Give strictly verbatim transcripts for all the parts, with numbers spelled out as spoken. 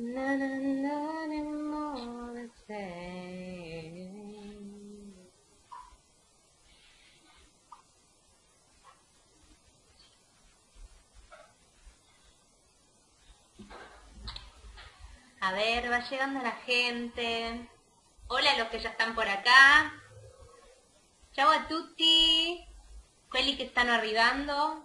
Na, na, na, anymore the same. A ver, va llegando la gente. Hola a los que ya están por acá. Ciao a tutti. Quelli que están arribando.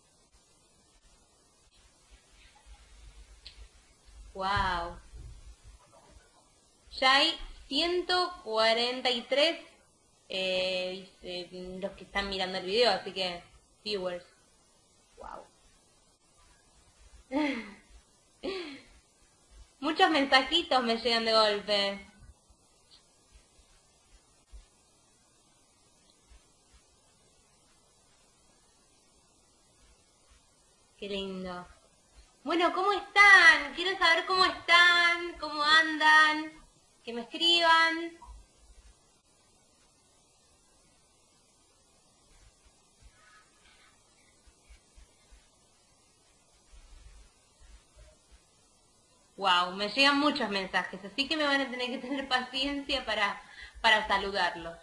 Wow. Ya hay ciento cuarenta y tres eh, eh, los que están mirando el video, así que viewers. Wow. Muchos mensajitos me llegan de golpe. Qué lindo. Bueno, ¿cómo están? Quiero saber cómo están, cómo andan, que me escriban. Wow, me llegan muchos mensajes, así que me van a tener que tener paciencia para, para saludarlos.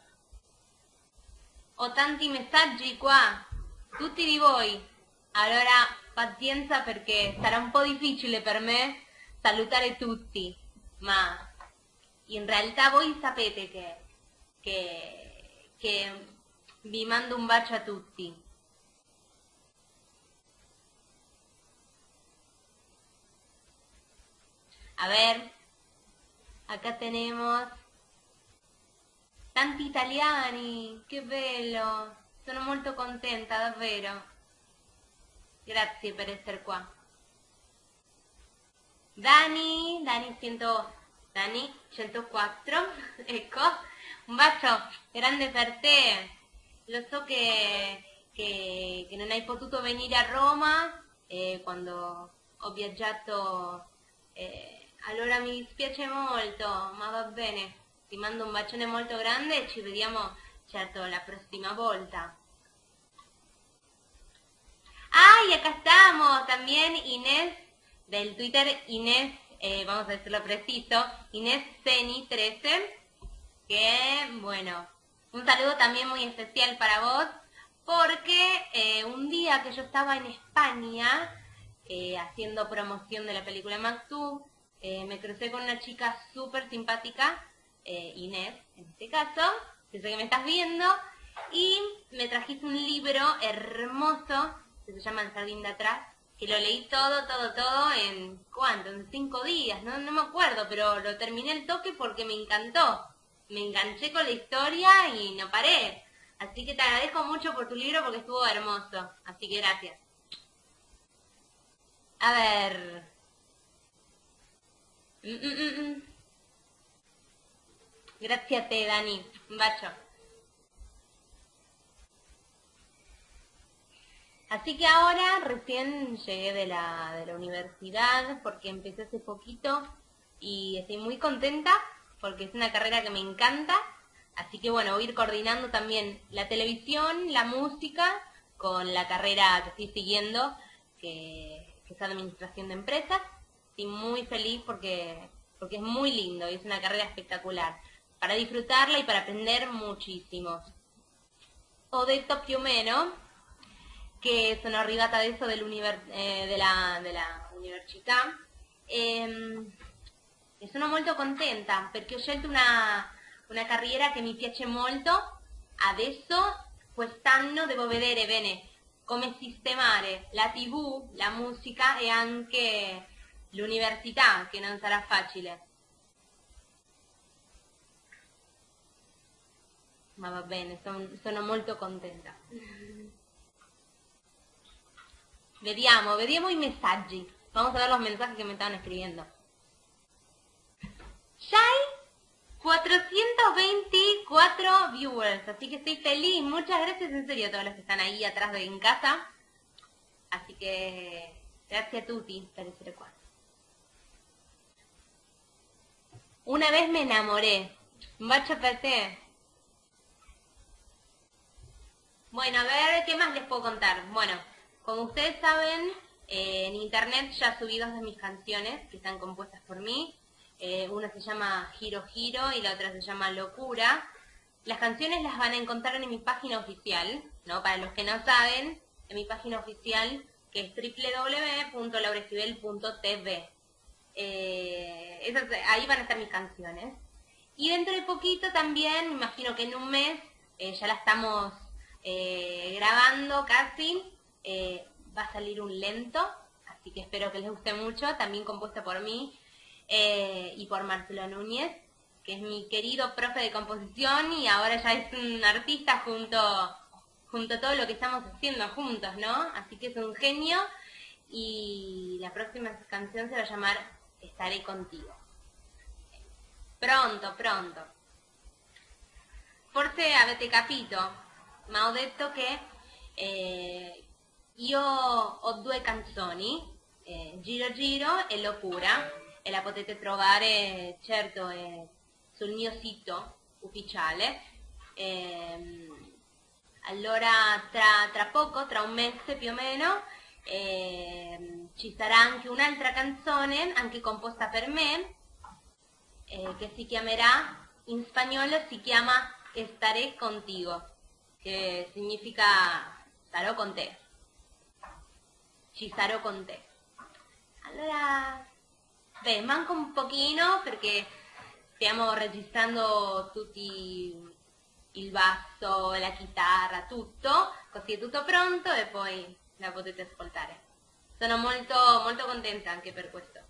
Ho tanti messaggi qua, tutti di voi. Allora, pazienza perché sarà un po' difficile per me salutare tutti, ma in realtà voi sapete che, che, che vi mando un bacio a tutti. A ver, acá tenemos tanti italiani, che bello, sono molto contenta, davvero. Grazie per essere qua. Dani, Dani cento, Dani centoquattro, ecco, un bacio grande per te. Lo so che, che, che non hai potuto venire a Roma eh, quando ho viaggiato, eh, allora mi dispiace molto, ma va bene. Ti mando un bacione molto grande e ci vediamo certo la prossima volta. ¡Ay, acá estamos! También Inés, del Twitter Inés, eh, vamos a decirlo preciso, Inés Ceni trece, que, bueno, un saludo también muy especial para vos, porque eh, un día que yo estaba en España, eh, haciendo promoción de la película Maxú, eh, me crucé con una chica súper simpática, eh, Inés, en este caso, que sé que me estás viendo, y me trajiste un libro hermoso, que se llama El jardín de atrás, que lo leí todo, todo, todo en, ¿cuánto? En cinco días, no, no me acuerdo, pero lo terminé al toque porque me encantó. Me enganché con la historia y no paré. Así que te agradezco mucho por tu libro porque estuvo hermoso. Así que gracias. A ver. Mm, mm, mm, mm. Gracias a te, Dani. Un bacho. Así que ahora recién llegué de la, de la universidad porque empecé hace poquito y estoy muy contenta porque es una carrera que me encanta. Así que bueno, voy a ir coordinando también la televisión, la música, con la carrera que estoy siguiendo, que, que es Administración de Empresas. Estoy muy feliz porque, porque es muy lindo y es una carrera espectacular, para disfrutarla y para aprender muchísimo. Ho detto più o meno che sono arrivata adesso eh, della, della università e, e sono molto contenta perché ho scelto una, una carriera che mi piace molto. Adesso, quest'anno, devo vedere bene come sistemare la tivù, la musica e anche l'università, che non sarà facile. Ma va bene, son, sono molto contenta. Vediamo, vediamo i messaggi. Vamos a ver los mensajes que me estaban escribiendo. Ya hay cuatrocientos veinticuatro viewers, así que estoy feliz. Muchas gracias en serio a todos los que están ahí atrás de en casa. Así que gracias a tutti per essere qua. Una vez me enamoré. Un bacio per te. Bueno, a ver, ¿qué más les puedo contar? Bueno, como ustedes saben, Eh, en internet ya subí dos de mis canciones que están compuestas por mí. Eh, una se llama Giro Giro y la otra se llama Locura. Las canciones las van a encontrar en mi página oficial, ¿no? Para los que no saben, en mi página oficial, que es doble u doble u doble u punto lauraesquivel punto t v. Eh, esas, ahí van a estar mis canciones. Y dentro de poquito también, me imagino que en un mes, eh, ya la estamos eh, grabando casi, eh, va a salir un lento, así que espero que les guste mucho, también compuesto por mí eh, y por Marcelo Núñez, que es mi querido profe de composición y ahora ya es un artista junto, junto a todo lo que estamos haciendo juntos, ¿no? Así que es un genio y la próxima canción se va a llamar Estaré contigo. Pronto, pronto. Forse avete capito, ma ho detto che eh, io ho due canzoni, eh, Giro Giro e Locura, e la potete trovare, certo, eh, sul mio sito ufficiale. Eh, allora, tra, tra poco, tra un mese più o meno, eh, ci sarà anche un'altra canzone, anche composta per me, Eh, que si chiamerà, in spagnolo si chiama Estaré contigo, che significa sarò con te, ci sarò con te. Allora, beh, manca un pochino perché stiamo registrando tutti il basso, la chitarra, tutto, così è tutto pronto e poi la potete ascoltare. Sono molto, molto contenta anche per questo.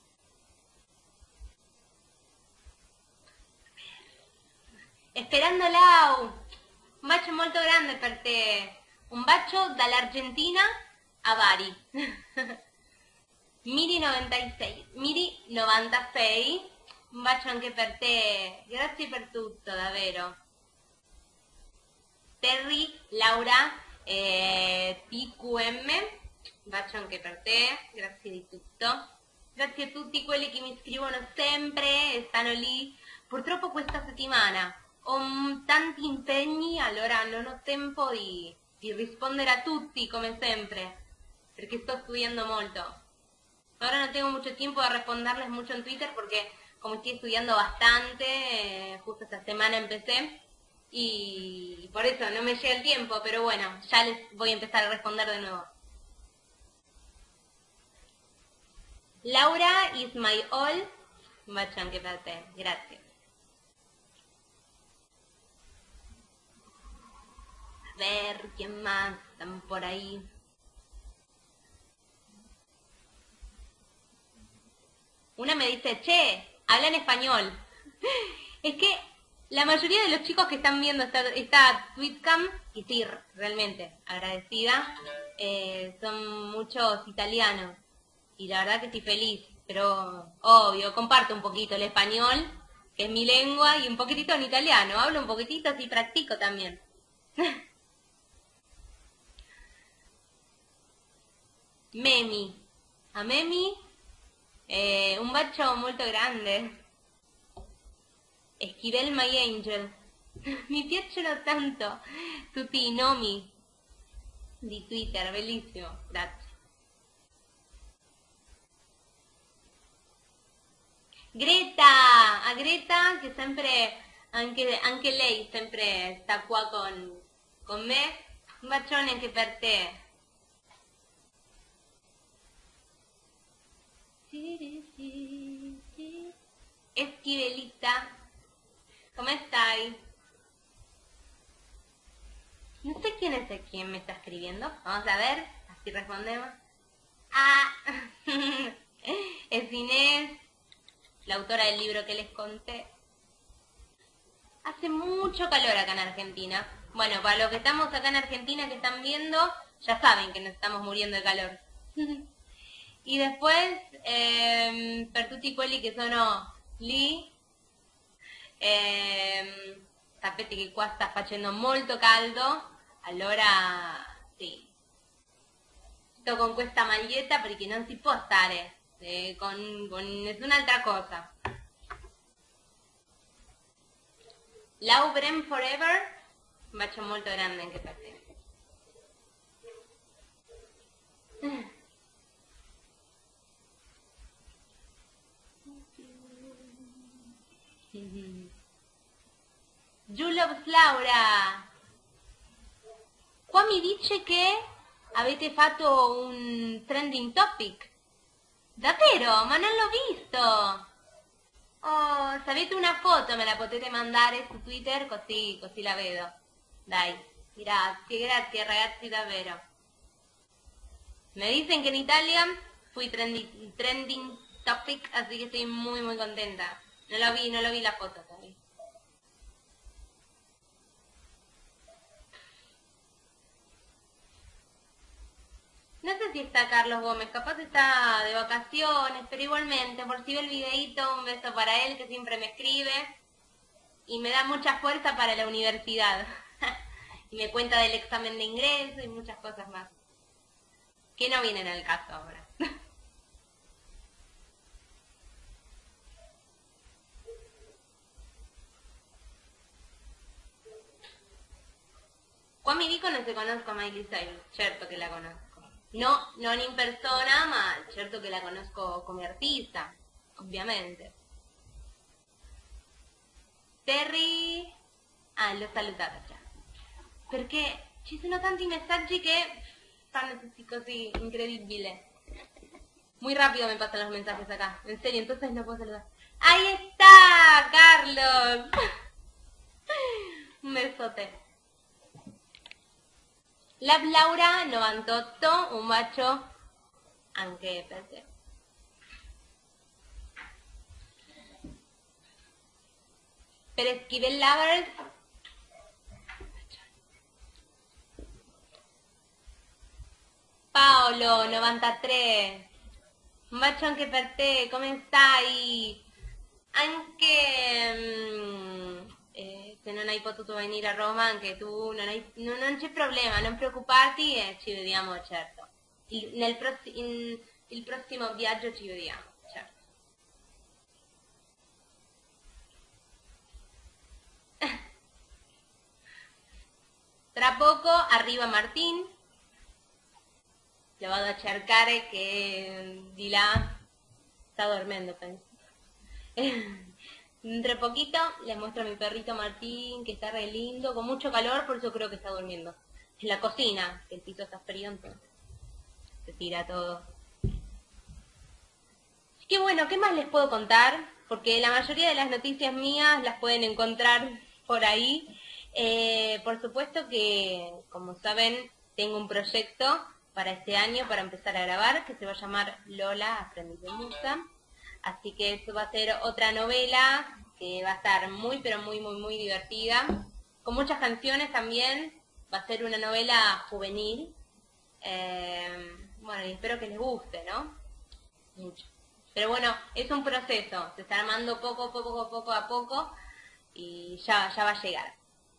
Sperando Lau, un bacio molto grande per te, un bacio dall'Argentina a Bari. Miri novantasei, Miri novantasei, un bacio anche per te, grazie per tutto, davvero. Terry, Laura, eh, P Q M, un bacio anche per te, grazie di tutto. Grazie a tutti quelli che mi scrivono sempre e stanno lì. Purtroppo questa settimana ho tanti impegni, allora non ho tempo di, di rispondere a tutti come sempre, perché sto estudiando molto. Ahora no tengo mucho tiempo de responderles mucho en Twitter porque como estoy estudiando bastante, eh, justo esta semana empecé y por eso no me llega el tiempo, pero bueno, ya les voy a empezar a responder de nuevo. Laura is my all, un bacio anche per te, grazie. A ver, ¿quién más están por ahí? Una me dice, che, habla en español. Es que la mayoría de los chicos que están viendo esta, esta tweetcam, y sí, realmente agradecida, eh, son muchos italianos. Y la verdad que estoy feliz, pero obvio, comparto un poquito el español, que es mi lengua, y un poquitito en italiano. Hablo un poquitito, así practico también. Memi. A Memi, eh, un bacio molto grande. Esquivel My Angel. Mi piacciono tanto tutti i nomi di Twitter, bellissimo, grazie. Greta, a Greta che sempre, anche, anche lei sempre sta qua con, con me, un bacione anche per te. Esquivelita, ¿cómo estáis? No sé quién es el quien me está escribiendo. Vamos a ver, así respondemos. Ah, es Inés, la autora del libro que les conté. Hace mucho calor acá en Argentina. Bueno, para los que estamos acá en Argentina que están viendo, ya saben que nos estamos muriendo de calor. Y después, eh, per tutti quelli che sono lì, eh, sapete che qua sta facendo molto caldo, allora sì, sto con questa maglietta perché non si può stare eh, con, con nessun'altra cosa. Laubrem Forever, un bacio molto grande anche per te. Julops Laura. Qua mi dice che avete fatto un trending topic. Davvero? Ma non l'ho visto. Oh, se avete una foto me la potete mandare su Twitter così, così la vedo. Dai, grazie, grazie ragazzi davvero. Me dicen que en Italia fui trending, trending topic, así que estoy muy muy contenta. No lo vi, no lo vi la foto todavía. No sé si está Carlos Gómez, capaz está de vacaciones, pero igualmente, por si ve el videíto, un beso para él que siempre me escribe y me da mucha fuerza para la universidad. Y me cuenta del examen de ingreso y muchas cosas más, que no vienen al caso ahora. Qua mi dicono se conosco a Miley Cyrus, certo che la conosco. No, non in persona, ma certo che la conosco come artista, ovviamente. Terry... Ah, l'ho salutata già. Perché ci sono tanti messaggi che fanno tutti così, incredibile. Muy rápido me pasan los mensajes acá, en serio, entonces no puedo saludar. ¡Ahí está, Carlos! Un besote. La Laura novantotto, un bacio anche per te. Per Esquivel Lovers. Paolo novantatré, un bacio anche per te, come stai? Anche mm, eh, se non hai potuto venire a Roma, anche tu, non, hai, non, non c'è problema, non preoccuparti e ci vediamo, certo. Il, nel prossi in, il prossimo viaggio ci vediamo, certo. Tra poco arriva Martín, lo vado a cercare che di là sta dormendo, penso. Entre poquito les muestro a mi perrito Martín, que está re lindo, con mucho calor, por eso creo que está durmiendo. En la cocina, que el piso está frío, entonces se tira todo. Así que bueno, ¿qué más les puedo contar? Porque la mayoría de las noticias mías las pueden encontrar por ahí. Eh, por supuesto que, como saben, tengo un proyecto para este año, para empezar a grabar, que se va a llamar Lola, Aprendiz de Musa. Así que eso va a ser otra novela que va a estar muy, pero muy, muy, muy divertida. Con muchas canciones también. Va a ser una novela juvenil. Eh, bueno, y espero que les guste, ¿no? Mucho. Pero bueno, es un proceso. Se está armando poco, poco, poco a poco. Y ya, ya va a llegar.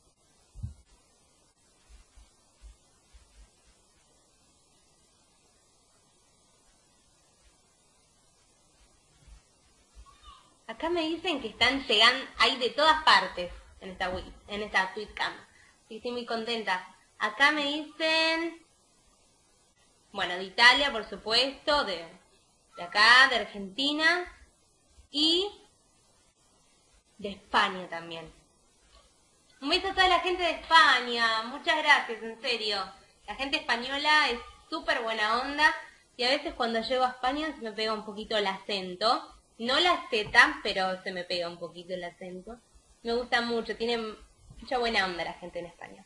Acá me dicen que están llegando, hay de todas partes en esta web, en esta tweetcam. Sí, estoy muy contenta. Acá me dicen, bueno, de Italia, por supuesto, de, de acá, de Argentina y de España también. Un beso a toda la gente de España, muchas gracias, en serio. La gente española es súper buena onda y a veces cuando llego a España se me pega un poquito el acento. No la Z, pero se me pega un poquito el acento. Me gusta mucho, tiene mucha buena onda la gente en España.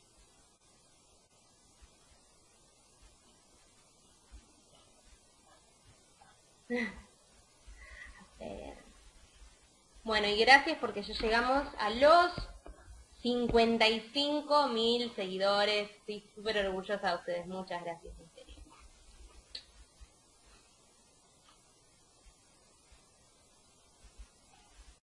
A ver. Bueno, y gracias porque ya llegamos a los cincuenta y cinco mil seguidores. Estoy súper orgullosa de ustedes. Muchas gracias, en serio.